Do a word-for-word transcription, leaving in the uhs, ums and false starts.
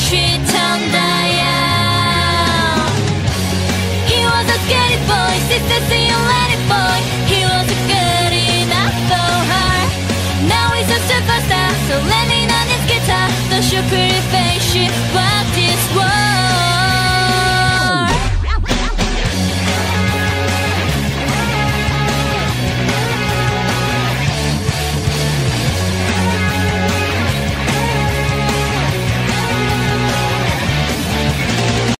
turned down. He was a scary boy, sister see you let it boy. He was good enough for her. Now he's a superstar, so landing on his guitar. The sugary face she was.